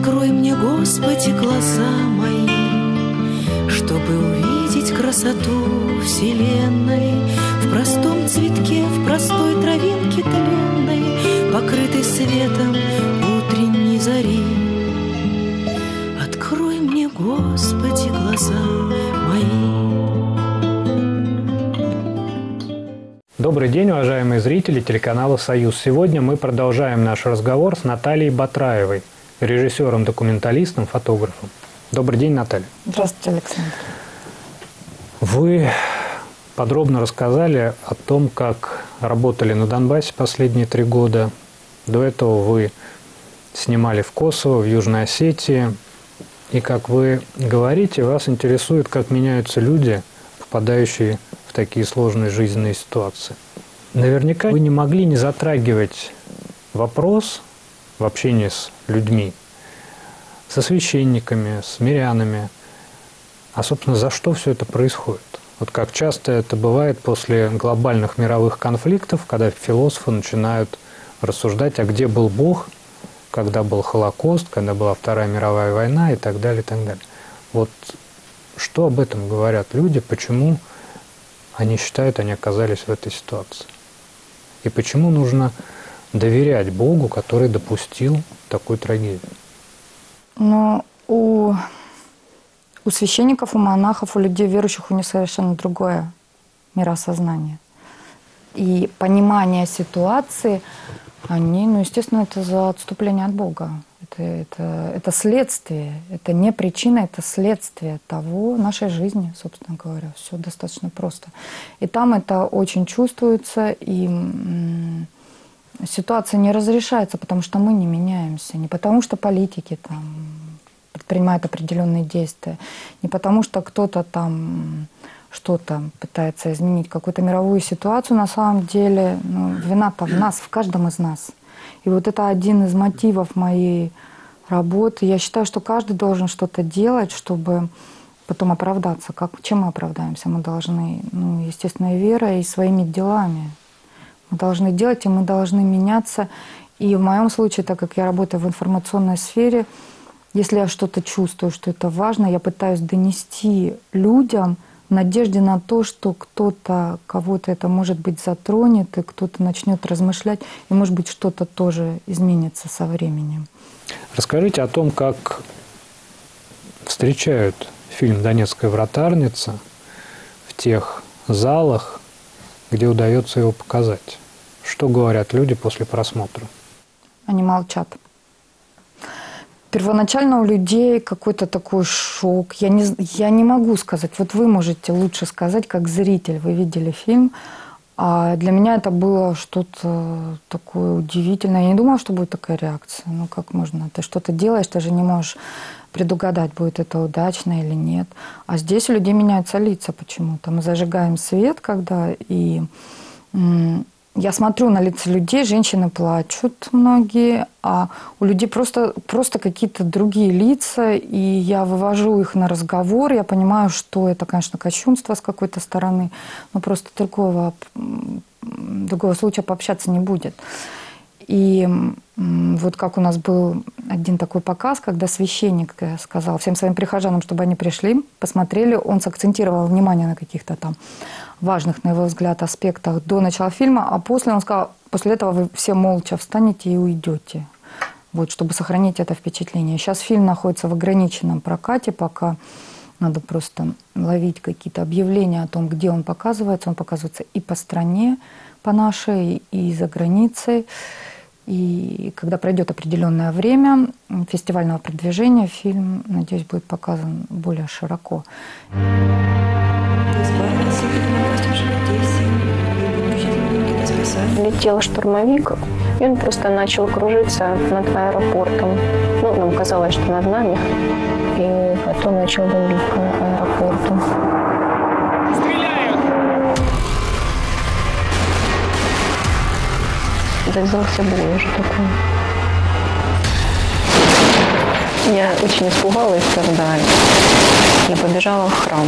Открой мне, Господи, глаза мои, чтобы увидеть красоту вселенной в простом цветке, в простой травинке тленной, покрытой светом утренней зари. Открой мне, Господи, глаза мои. Добрый день, уважаемые зрители телеканала «Союз». Сегодня мы продолжаем наш разговор с Натальей Батраевой, режиссером-документалистом, фотографом. Добрый день, Наталья. Здравствуйте, Александр. Вы подробно рассказали о том, как работали на Донбассе последние 3 года. До этого вы снимали в Косово, в Южной Осетии. И, как вы говорите, вас интересует, как меняются люди, попадающие в такие сложные жизненные ситуации. Наверняка вы не могли не затрагивать вопрос в общении с людьми, со священниками, с мирянами. А, собственно, за что все это происходит? Вот как часто это бывает после глобальных мировых конфликтов, когда философы начинают рассуждать, а где был Бог, когда был Холокост, когда была Вторая мировая война и так далее, и так далее. Вот что об этом говорят люди, почему они считают, они оказались в этой ситуации? И почему нужно доверять Богу, который допустил такую трагедию? Но у священников, у монахов, у людей верующих, у них совершенно другое мироосознание. И понимание ситуации, они, естественно, это за отступление от Бога. Это следствие, это не причина, это следствие того, нашей жизни, собственно говоря. Все достаточно просто. И там это очень чувствуется, и ситуация не разрешается, потому что мы не меняемся, не потому что политики там предпринимают определенные действия, не потому что кто-то там что-то пытается изменить, какую-то мировую ситуацию. На самом деле вина-то в нас, в каждом из нас. И вот это один из мотивов моей работы. Я считаю, что каждый должен что-то делать, чтобы потом оправдаться. Чем мы оправдаемся? Мы должны, естественно, и верой, и своими делами. Мы должны делать, и мы должны меняться. И в моем случае, так как я работаю в информационной сфере, если я что-то чувствую, что это важно, я пытаюсь донести людям в надежде на то, что кого-то это, может быть, затронет, и кто-то начнет размышлять, и, может быть, что-то тоже изменится со временем. Расскажите о том, как встречают фильм «Донецкая вратарница» в тех залах, где удается его показать. Что говорят люди после просмотра? Они молчат. Первоначально у людей какой-то такой шок. Я не могу сказать. Вот вы можете лучше сказать, как зритель. Вы видели фильм. А для меня это было что-то такое удивительное. Я не думала, что будет такая реакция. Как можно? Ты что-то делаешь, ты же не можешь предугадать, будет это удачно или нет. А здесь у людей меняются лица почему-то. Мы зажигаем свет, и я смотрю на лица людей, женщины плачут многие, а у людей просто какие-то другие лица, и я вывожу их на разговор, я понимаю, что это, конечно, кощунство с какой-то стороны, но просто другого случая пообщаться не будет. И вот как у нас был один такой показ, когда священник сказал всем своим прихожанам, чтобы они пришли, посмотрели, он сакцентировал внимание на каких-то там важных, на его взгляд, аспектах до начала фильма, а после он сказал, после этого вы все молча встанете и уйдете, чтобы сохранить это впечатление. Сейчас фильм находится в ограниченном прокате, пока надо просто ловить какие-то объявления о том, где он показывается. Он показывается и по стране, по нашей, и за границей. И когда пройдет определенное время фестивального продвижения, фильм, надеюсь, будет показан более широко. Летел штурмовик, и он просто начал кружиться над аэропортом. Нам казалось, что над нами. И потом начал бомбить по аэропорту. Раздался бой уже такой. Я очень испугалась тогда и побежала в храм.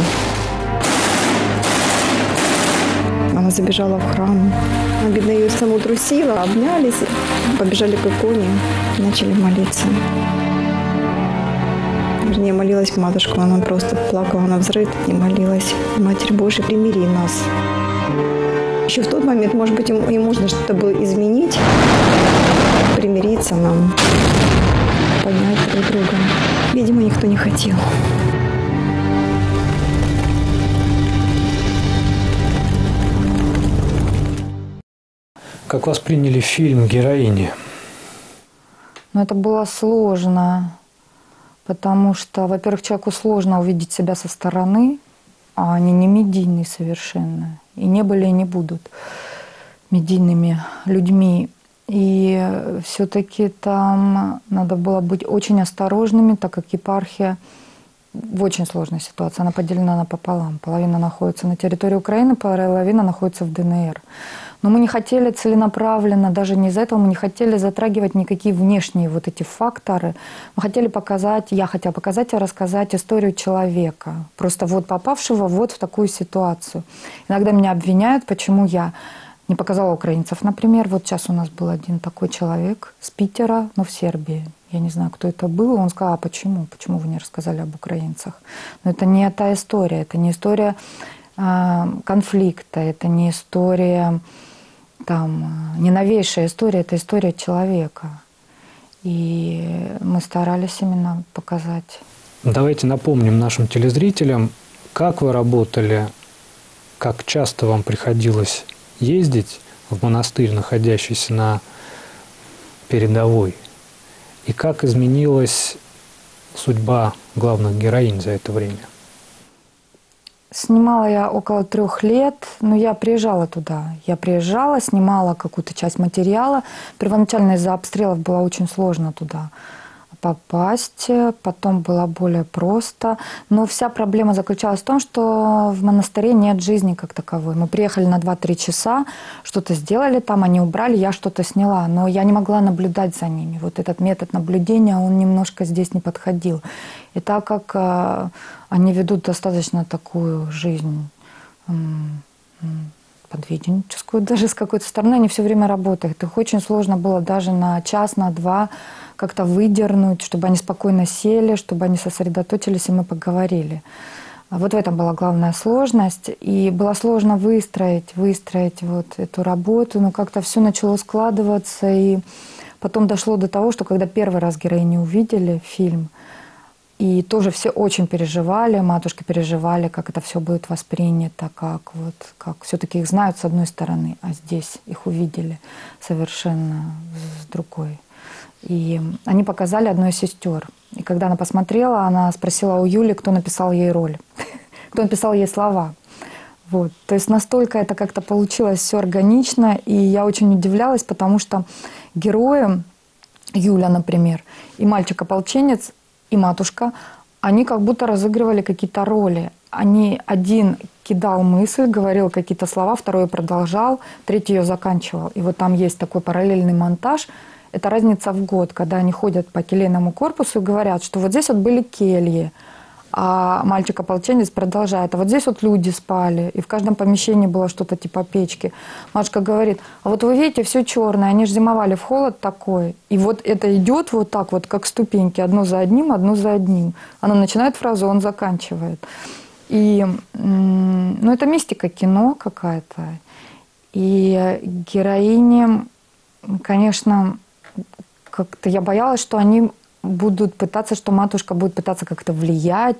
Она забежала в храм. Бедная ее саму трусила, обнялись, побежали к иконе, начали молиться. Вернее, молилась матушку, она просто плакала навзрыд и молилась: Матерь Божия, примири нас. Еще в тот момент, может быть, и можно что-то было изменить, примириться нам, понять друг друга. Видимо, никто не хотел. Как восприняли фильм героини? Но это было сложно, потому что, во-первых, человеку сложно увидеть себя со стороны, а они не медийные совершенно, и не были, и не будут медийными людьми. И все-таки там надо было быть очень осторожными, так как епархия в очень сложной ситуации. Она поделена напополам. Половина находится на территории Украины, половина находится в ДНР. Но мы не хотели целенаправленно, даже не из-за этого, мы не хотели затрагивать никакие внешние вот эти факторы. Мы хотели показать, я хотела показать и рассказать историю человека, просто вот попавшего вот в такую ситуацию. Иногда меня обвиняют, почему я не показала украинцев. Например, вот сейчас у нас был один такой человек с Питера, но в Сербии. Я не знаю, кто это был. Он сказал: а почему? Почему вы не рассказали об украинцах? Но это не та история. Это не история конфликта. Это не история, не новейшая история. Это история человека. И мы старались именно показать. Давайте напомним нашим телезрителям, как вы работали, как часто вам приходилось ездить в монастырь, находящийся на передовой, и как изменилась судьба главных героинь за это время? Снимала я около 3 лет, но я приезжала туда. Я приезжала, снимала какую-то часть материала. Первоначально из-за обстрелов было очень сложно туда попасть, потом было более просто. Но вся проблема заключалась в том, что в монастыре нет жизни как таковой. Мы приехали на 2-3 часа, что-то сделали там, они убрали, я что-то сняла, но я не могла наблюдать за ними. Вот этот метод наблюдения, он немножко здесь не подходил. И так как они ведут достаточно такую жизнь подведенческую, даже с какой-то стороны, они все время работают. Их очень сложно было даже на час, на 2 как-то выдернуть, чтобы они спокойно сели, чтобы они сосредоточились, и мы поговорили. Вот в этом была главная сложность. И было сложно выстроить вот эту работу, но как-то все начало складываться. И потом дошло до того, что когда первый раз героини увидели фильм, и тоже все очень переживали, матушки переживали, как это все будет воспринято, как все-таки их знают с одной стороны, а здесь их увидели совершенно с другой. И они показали одной из сестер. И когда она посмотрела, она спросила у Юли, кто написал ей роль, кто написал ей слова. Вот. То есть настолько это как-то получилось все органично, и я очень удивлялась, потому что герои, Юля, например, и мальчик-ополченец, и матушка, они как будто разыгрывали какие-то роли. Один кидал мысль, говорил какие-то слова, второй продолжал, третий ее заканчивал. И вот там есть такой параллельный монтаж. Это разница в год, когда они ходят по келейному корпусу и говорят, что вот здесь вот были кельи, а мальчик-ополченец продолжает, а вот здесь вот люди спали, и в каждом помещении было что-то типа печки. Матушка говорит: а вот вы видите, все черное, они же зимовали в холод такой, и вот это идет вот так вот, как ступеньки, одно за одним, одно за одним. Она начинает фразу, он заканчивает. И, это мистика кино какая-то. И героини, конечно, как-то я боялась, что они будут пытаться, что матушка будет пытаться как-то влиять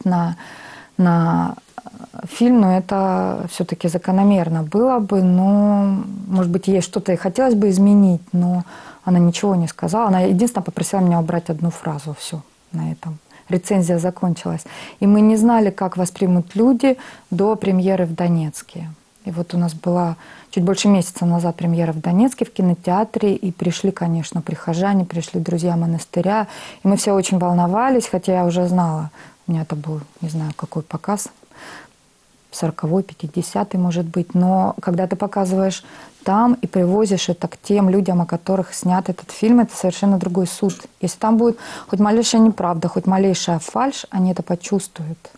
на фильм, но это все-таки закономерно было бы, но, может быть, ей что-то и хотелось бы изменить, но она ничего не сказала. Она единственное попросила меня убрать одну фразу, все, на этом. Рецензия закончилась. И мы не знали, как воспримут люди до премьеры в Донецке. И вот у нас была чуть больше месяца назад премьера в Донецке в кинотеатре, и пришли, конечно, прихожане, пришли друзья монастыря, и мы все очень волновались, хотя я уже знала, у меня это был, не знаю, какой показ, 40-й, 50-й, может быть, но когда ты показываешь там и привозишь это к тем людям, о которых снят этот фильм, это совершенно другой суд. Если там будет хоть малейшая неправда, хоть малейшая фальшь, они это почувствуют.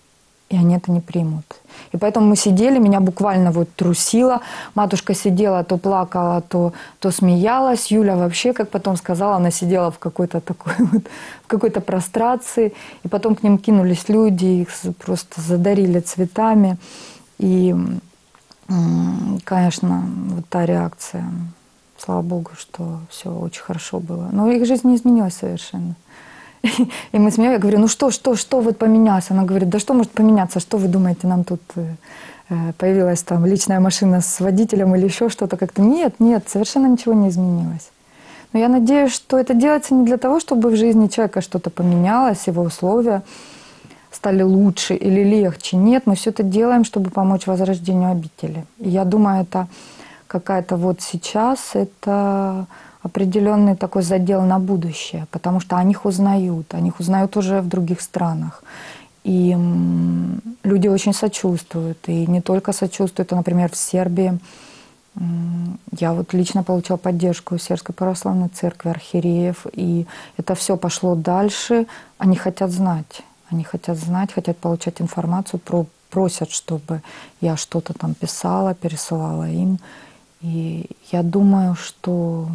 и они это не примут. И поэтому мы сидели, меня буквально вот трусило. Матушка сидела, то плакала, то смеялась. Юля вообще, как потом сказала, она сидела в какой-то такой вот, в какой-то прострации. И потом к ним кинулись люди, их просто задарили цветами. И, конечно, вот та реакция, слава Богу, что все очень хорошо было. Но их жизнь не изменилась совершенно. И мы смеемся, я говорю, ну что вот поменялось? Она говорит, да что может поменяться, что вы думаете, нам тут появилась там личная машина с водителем или еще что-то как-то? Нет, совершенно ничего не изменилось. Но я надеюсь, что это делается не для того, чтобы в жизни человека что-то поменялось, его условия стали лучше или легче. Нет, мы все это делаем, чтобы помочь возрождению обители. И я думаю, это какая-то вот сейчас, это определенный такой задел на будущее, потому что о них узнают уже в других странах. И люди очень сочувствуют, и не только сочувствуют, а, например, в Сербии. Я вот лично получила поддержку у Сербской православной церкви, архиереев, и это все пошло дальше. Они хотят знать, хотят получать информацию, просят, чтобы я что-то там писала, пересылала им. И я думаю, что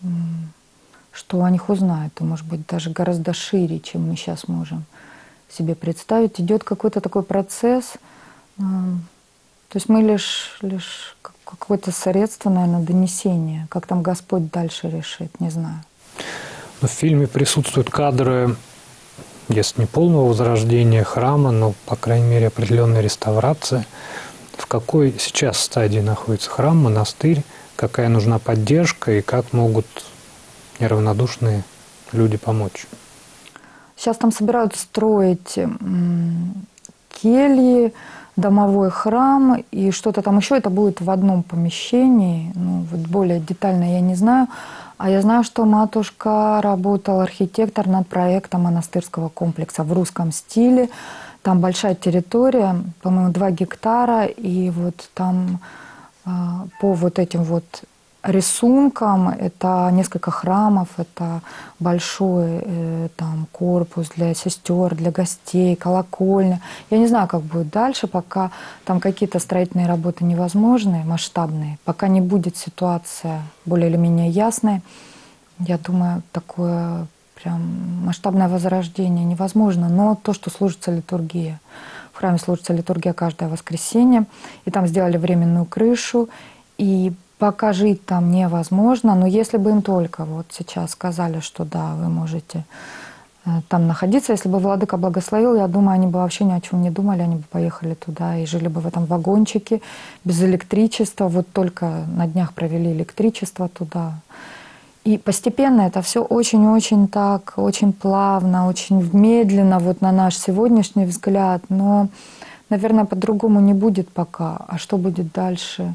о них узнают, и, может быть, даже гораздо шире, чем мы сейчас можем себе представить. Идет какой-то такой процесс. То есть мы лишь какое-то средство, наверное, донесения. Как там Господь дальше решит, не знаю. Но в фильме присутствуют кадры, если не полного возрождения храма, но, по крайней мере, определенной реставрации. В какой сейчас стадии находится храм, монастырь? Какая нужна поддержка и как могут неравнодушные люди помочь? Сейчас там собираются строить кельи, домовой храм и что-то там еще. Это будет в одном помещении. Ну, вот более детально я не знаю. А я знаю, что матушка работала, архитектор, над проектом монастырского комплекса в русском стиле. Там большая территория, по-моему, 2 гектара. И вот там по вот этим вот рисункам это несколько храмов, это большой там корпус для сестер, для гостей, колокольня. Я не знаю, как будет дальше, пока там какие-то строительные работы невозможны, масштабные, пока не будет ситуация более или менее ясной. Я думаю, такое прям масштабное возрождение невозможно, но то, что служится литургия. В храме служится литургия каждое воскресенье, и там сделали временную крышу, и пока жить там невозможно, но если бы им только вот сейчас сказали, что да, вы можете там находиться, если бы владыка благословил, я думаю, они бы вообще ни о чем не думали, они бы поехали туда и жили бы в этом вагончике без электричества, вот только на днях провели электричество туда. И постепенно это все очень-очень так, очень плавно, очень медленно, вот на наш сегодняшний взгляд. Но, наверное, по-другому не будет пока. А что будет дальше,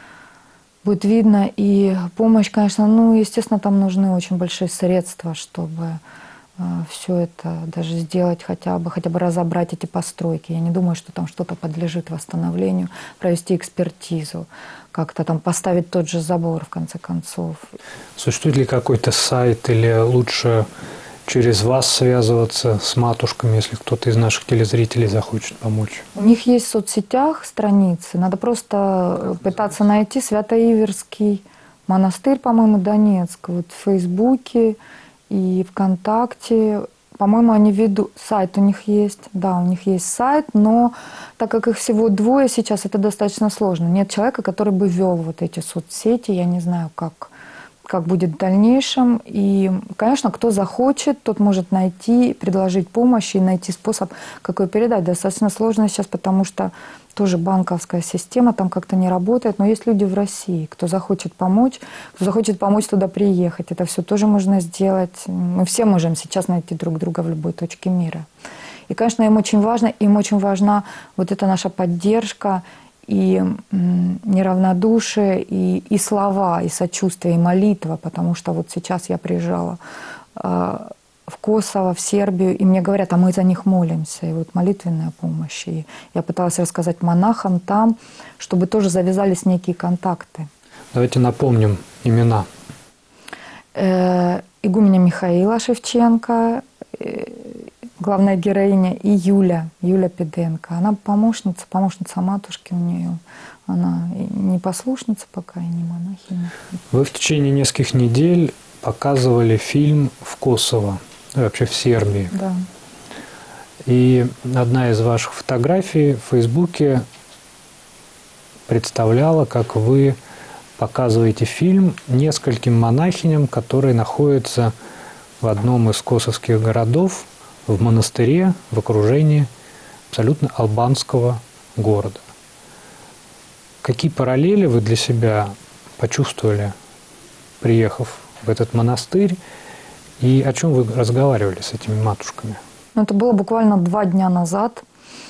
будет видно. И помощь, конечно, ну, естественно, там нужны очень большие средства, чтобы все это даже сделать, хотя бы разобрать эти постройки. Я не думаю, что там что-то подлежит восстановлению, провести экспертизу, как-то там поставить тот же забор, в конце концов. Существует ли какой-то сайт или лучше через вас связываться с матушками, если кто-то из наших телезрителей захочет помочь? У них есть в соцсетях страницы, надо просто пытаться найти Свято-Иверский монастырь, по-моему, Донецк, вот в Фейсбуке и ВКонтакте. По-моему, они ведут, сайт у них есть, да, у них есть сайт, но так как их всего 2 сейчас, это достаточно сложно. Нет человека, который бы вел вот эти соцсети, я не знаю, как будет в дальнейшем. И, конечно, кто захочет, тот может найти, предложить помощь и найти способ, как ее передать. Достаточно сложно сейчас, потому что тоже банковская система там как-то не работает, но есть люди в России, кто захочет помочь туда приехать. Это все тоже можно сделать. Мы все можем сейчас найти друг друга в любой точке мира. И, конечно, им очень важна вот эта наша поддержка, и неравнодушие, и слова, и сочувствие, и молитва, потому что вот сейчас я приезжала в Косово, в Сербию, и мне говорят, а мы за них молимся, и вот молитвенная помощь. И я пыталась рассказать монахам там, чтобы тоже завязались некие контакты. Давайте напомним имена. Игуменя Михаила Шевченко, главная героиня, и Юля Пиденко. Она помощница матушки у нее. Она не послушница пока, и не монахиня. Вы в течение нескольких недель показывали фильм в Косово, вообще в Сербии. Да. И одна из ваших фотографий в Фейсбуке представляла, как вы показываете фильм нескольким монахиням, которые находятся в одном из косовских городов, в монастыре, в окружении абсолютно албанского города. Какие параллели вы для себя почувствовали, приехав в этот монастырь, и о чем вы разговаривали с этими матушками? Это было буквально 2 дня назад,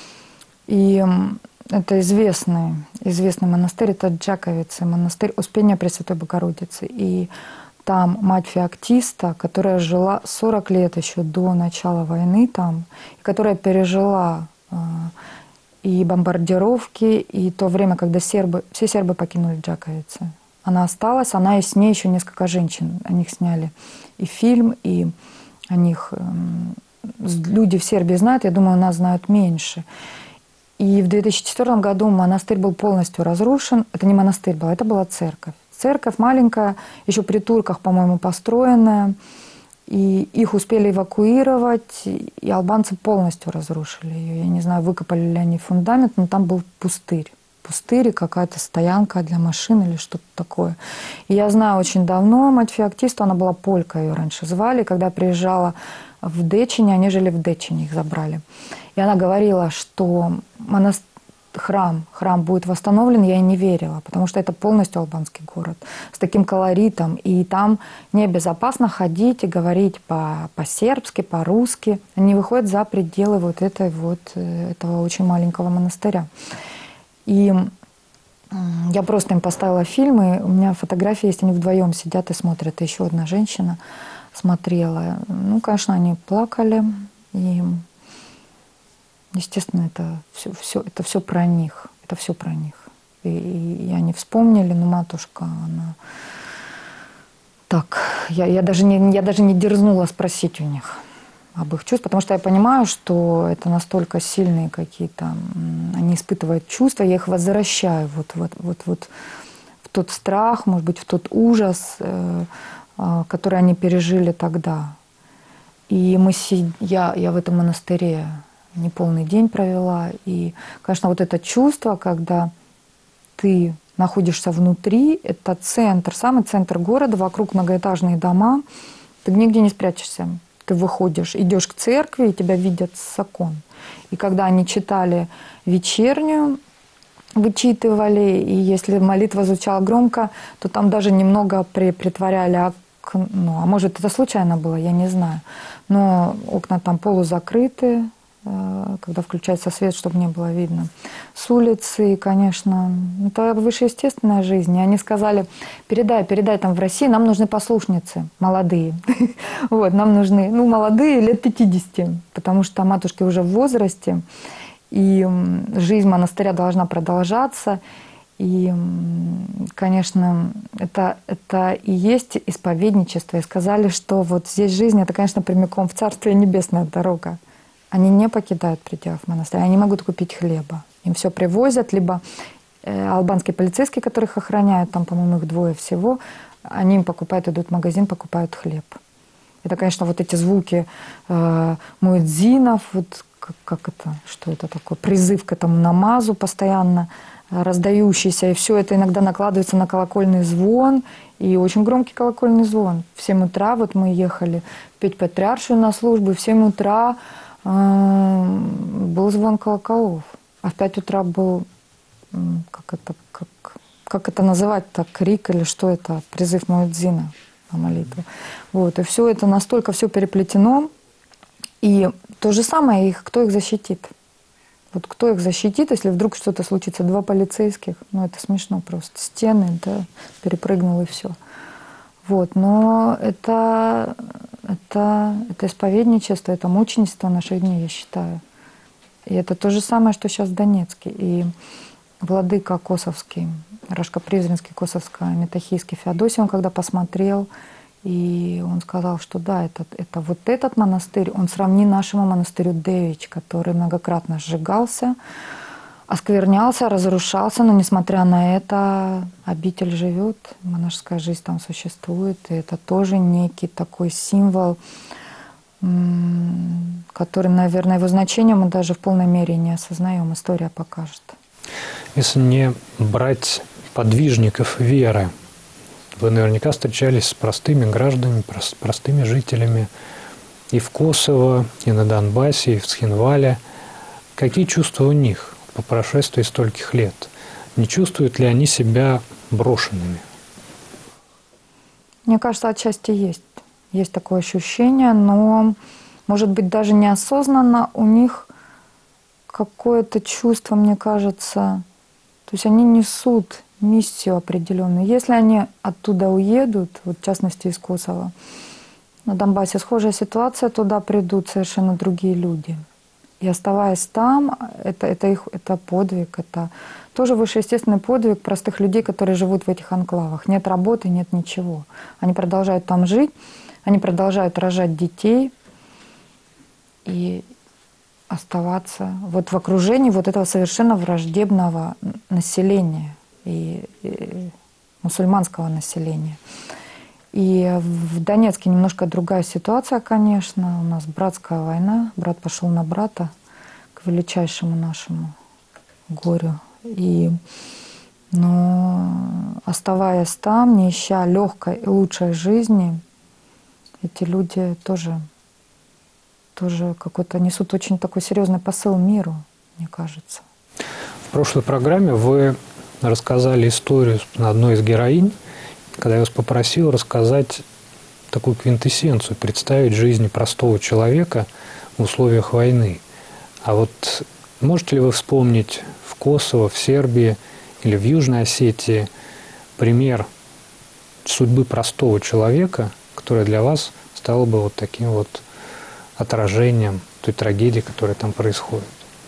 и это известный монастырь, это Джаковицы, монастырь Успения Пресвятой Богородицы. И там мать Феоктиста, которая жила 40 лет еще до начала войны там, и которая пережила и бомбардировки, и то время, когда все сербы покинули Джаковицы. Она осталась, она и с ней еще несколько женщин. О них сняли и фильм, и о них люди в Сербии знают, я думаю, нас знают меньше. И в 2004 году монастырь был полностью разрушен. Это не монастырь был, это была церковь. Церковь маленькая, еще при турках, по-моему, построенная. И их успели эвакуировать, и албанцы полностью разрушили ее. Я не знаю, выкопали ли они фундамент, но там был пустырь. Пустырь и какая-то стоянка для машин или что-то такое. И я знаю очень давно мать Феоктисту, она была полька, ее раньше звали. Когда приезжала в Дечине, они жили в Дечине, их забрали. И она говорила, что храм будет восстановлен, я ей не верила, потому что это полностью албанский город с таким колоритом, и там небезопасно ходить и говорить по-сербски, по-русски. Они выходят за пределы этого очень маленького монастыря. И я просто им поставила фильмы, у меня фотографии есть, они вдвоем сидят и смотрят, и еще одна женщина смотрела. Ну, конечно, они плакали, и естественно, это все про них. Это все про них. И они вспомнили, но матушка, она так. Я даже не дерзнула спросить у них об их чувствах, потому что я понимаю, что это настолько сильные какие-то, они испытывают чувства, я их возвращаю в тот страх, может быть, в тот ужас, который они пережили тогда. И я в этом монастыре неполный день провела. И, конечно, вот это чувство, когда ты находишься внутри, это центр, самый центр города, вокруг многоэтажные дома, ты нигде не спрячешься. Ты выходишь, идешь к церкви, и тебя видят с окон. И когда они читали вечернюю, вычитывали, и если молитва звучала громко, то там даже немного притворяли окно. А может, это случайно было, я не знаю. Но окна там полузакрыты, когда включается свет, чтобы не было видно. С улицы, конечно, это вышеестественная жизнь. И они сказали, передай там в России, нам нужны послушницы, молодые. Вот, нам нужны, молодые, лет 50, потому что матушки уже в возрасте, и жизнь монастыря должна продолжаться. И, конечно, это и есть исповедничество. И сказали, что вот здесь жизнь, это, конечно, прямиком в Царствие Небесное дорога. Они не покидают пределов монастыря, они могут купить хлеба. Им все привозят, либо албанские полицейские, которых охраняют, там, по-моему, их 2 всего, они им покупают, идут в магазин, покупают хлеб. Это, конечно, вот эти звуки муэдзинов, вот как это, что это такое, призыв к этому намазу постоянно раздающийся, и все это иногда накладывается на колокольный звон, и очень громкий колокольный звон. В 7 утра вот мы ехали петь патриаршию на службу, и в 7 утра был звон колоколов, а в 5 утра был, как это называть-то, крик или что это, призыв муэдзина на молитву. Вот, и все это настолько все переплетено, и то же самое, кто их защитит? Вот кто их защитит, если вдруг что-то случится? 2 полицейских, это смешно просто, стены, да, перепрыгнул и все. Вот, но это исповедничество, это мученичество наших дней, я считаю. И это то же самое, что сейчас в Донецке. И владыка Косовский, Рашко-Призренский, Косовско-Метахийский Феодосий, он когда посмотрел И он сказал, что да, это вот этот монастырь, он сравни нашему монастырю Девич, который многократно сжигался, осквернялся, разрушался, но несмотря на это обитель живет, монашеская жизнь там существует, и это тоже некий такой символ, который, наверное, его значение мы даже в полной мере не осознаем, история покажет. Если не брать подвижников веры, вы наверняка встречались с простыми гражданами, простыми жителями и в Косово, и на Донбассе, и в Цхинвале. Какие чувства у них по прошествии стольких лет? Не чувствуют ли они себя брошенными? Мне кажется, отчасти есть. Есть такое ощущение, но, может быть, даже неосознанно у них какое-то чувство, мне кажется, то есть они несут миссию определенную. Если они оттуда уедут, вот в частности из Косово, на Донбассе схожая ситуация, туда придут совершенно другие люди. И оставаясь там, это подвиг, это тоже высшеестественный подвиг простых людей, которые живут в этих анклавах. Нет работы, нет ничего. Они продолжают там жить, они продолжают рожать детей и оставаться вот в окружении вот этого совершенно враждебного населения и мусульманского населения. И в Донецке немножко другая ситуация, конечно. У нас братская война, брат пошел на брата к величайшему нашему горю. Но оставаясь там, не ища легкой и лучшей жизни, эти люди тоже какой-то несут очень такой серьезный посыл миру, мне кажется. В прошлой программе вы рассказали историю одной из героинь, когда я вас попросил рассказать такую квинтэссенцию, представить жизнь простого человека в условиях войны. А вот можете ли вы вспомнить в Косово, в Сербии или в Южной Осетии пример судьбы простого человека, которая для вас стала бы вот таким вот отражением той трагедии, которая там происходит?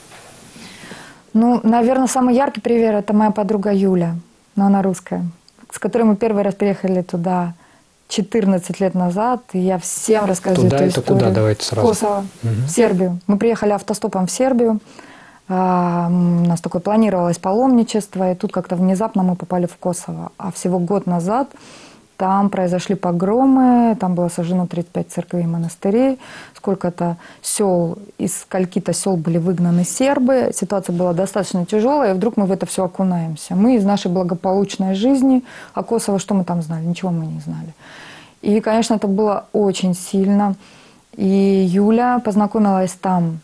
Ну, наверное, самый яркий пример – это моя подруга Юля, но она русская, с которой мы первый раз приехали туда 14 лет назад, и я всем рассказываю туда эту это историю. Куда? Давайте сразу. Косово, в Сербию. Мы приехали автостопом в Сербию, у нас такое планировалось паломничество, и тут как-то внезапно мы попали в Косово. А всего год назад там произошли погромы, там было сожжено 35 церквей и монастырей, сколько-то сел, из скольки-то сел были выгнаны сербы, ситуация была достаточно тяжелая, и вдруг мы в это все окунаемся. Мы из нашей благополучной жизни, а Косово, что мы там знали? Ничего мы не знали. И, конечно, это было очень сильно. И Юля познакомилась там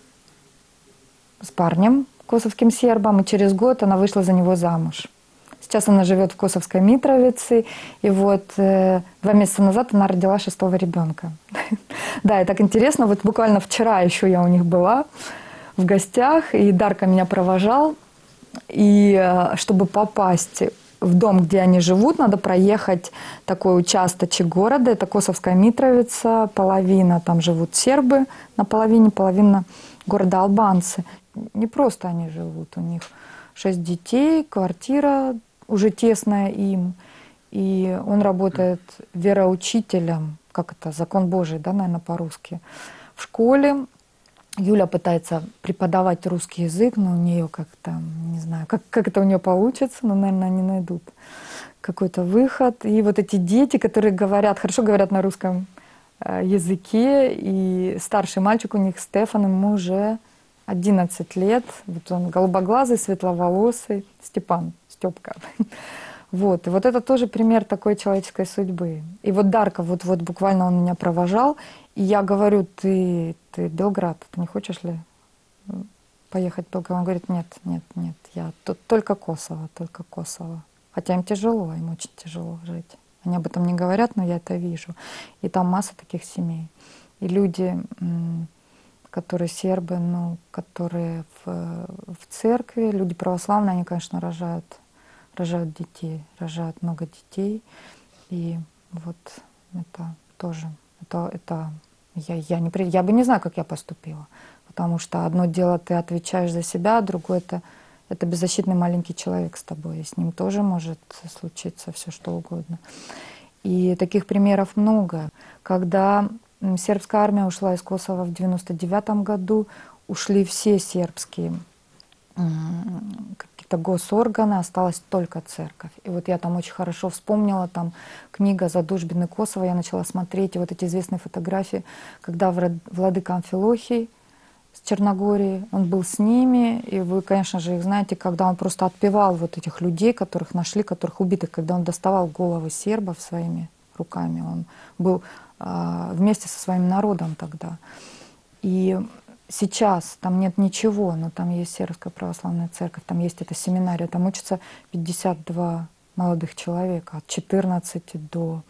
с парнем, косовским сербом, и через год она вышла за него замуж. Сейчас она живет в Косовской Митровице, и вот 2 месяца назад она родила 6-го ребенка. Да, и так интересно, вот буквально вчера еще я у них была в гостях, и Дарка меня провожал, и чтобы попасть в дом, где они живут, надо проехать такой участочек города, это Косовская Митровица, половина там живут сербы на половине, половина города албанцы. Не просто они живут, у них 6 детей, квартира уже тесная им, и он работает вероучителем, как это, закон Божий, да, наверное, по-русски, в школе. Юля пытается преподавать русский язык, но у нее как-то, не знаю, как это у нее получится, но, наверное, они найдут какой-то выход. И вот эти дети, которые хорошо говорят на русском языке, и старший мальчик у них, Стефан, ему уже 11 лет, вот он голубоглазый, светловолосый, Степка. Вот. И вот это тоже пример такой человеческой судьбы. И вот Дарка, вот буквально он меня провожал, и я говорю, ты Белград, ты не хочешь ли поехать в Белград? Он говорит, нет, я тут только Косово. Хотя им тяжело, им очень тяжело жить. Они об этом не говорят, но я это вижу. И там масса таких семей. И люди, которые сербы, которые в церкви, люди православные, они, конечно, рожают детей, рожают много детей. И вот это тоже, я бы не знаю, как я поступила. Потому что одно дело, ты отвечаешь за себя, а другое это беззащитный маленький человек с тобой. И с ним тоже может случиться все что угодно. И таких примеров много. Когда сербская армия ушла из Косово в 1999 году, ушли все сербские какие-то госорганы, осталась только церковь. И вот я там очень хорошо вспомнила, там книга «Задушбины Косово», я начала смотреть, и вот эти известные фотографии, когда владыка Амфилохий с Черногории, он был с ними, и вы, конечно же, их знаете, когда он просто отпевал вот этих людей, которых нашли, которых убитых, когда он доставал головы сербов своими руками, он был вместе со своим народом тогда. И сейчас там нет ничего, но там есть Сербская православная церковь, там есть эта семинария, там учатся 52 молодых человека от 14 до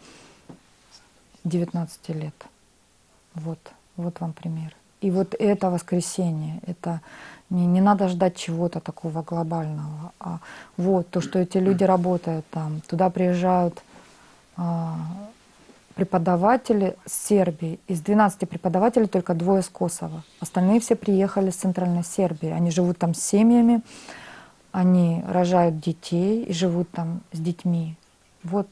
19 лет. Вот вам пример. И вот это воскресенье, это не надо ждать чего-то такого глобального, а вот то, что эти люди работают там, туда приезжают преподаватели с Сербии. Из 12 преподавателей только 2 из Косово. Остальные все приехали с Центральной Сербии. Они живут там с семьями, они рожают детей и живут там с детьми. Вот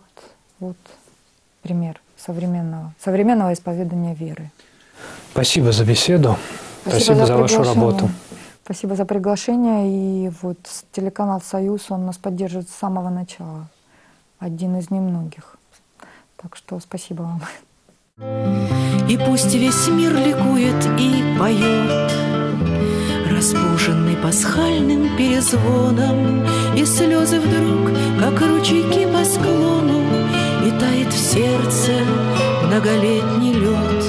пример современного исповедания веры. Спасибо за беседу. Спасибо за вашу работу. Спасибо за приглашение. И вот телеканал «Союз», он нас поддерживает с самого начала. Один из немногих. Так что спасибо вам. И пусть весь мир ликует и поет, разбуженный пасхальным перезвоном, и слезы вдруг, как ручейки по склону, и тает в сердце многолетний лед.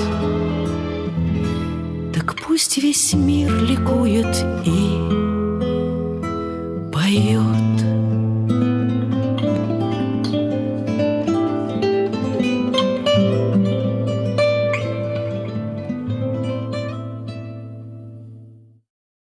Так пусть весь мир ликует и поет.